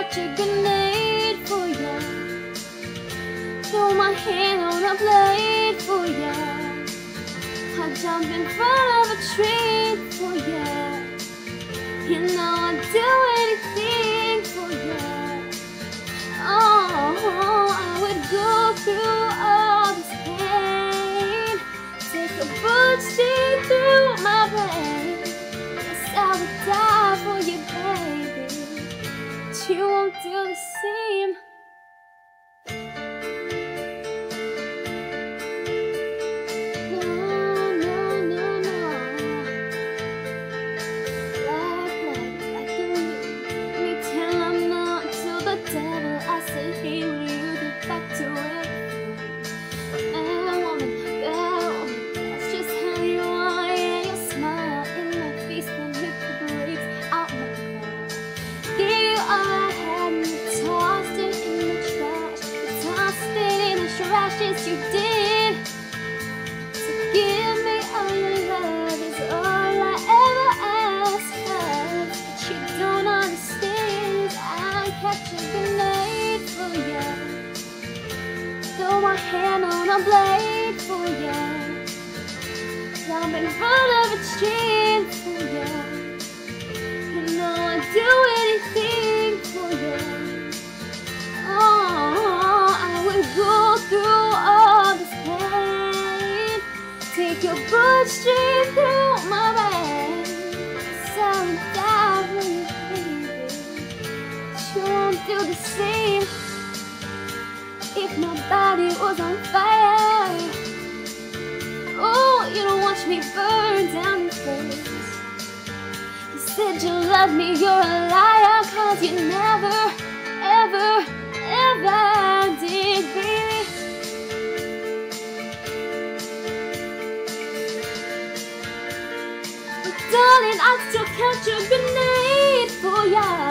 catch a grenade for ya. Throw my hand on a blade for ya. I jump in front of a tree for ya. You know I'd do anything for ya. Oh, I would go through all this pain. Take a bullet straight through my brain. Yes, I would die for you, baby, but you won't do the same. Yes, you did. So give me all your love is all I ever ask for. What you don't understand is I'll catch a grenade for ya. Throw my hand on a blade for ya. Jump in front of a tree for ya. You know I'd do anything for ya. Oh, I would go through all this pain. Take your bullet straight through my brain. So I would die for you, baby, but you won't do the same. If my body was on fire, oh, you don't watch me burn down in flames. You said you loved me, you're a liar, 'cause you never, ever, ever did, baby. But darling, I'd still catch a grenade for ya.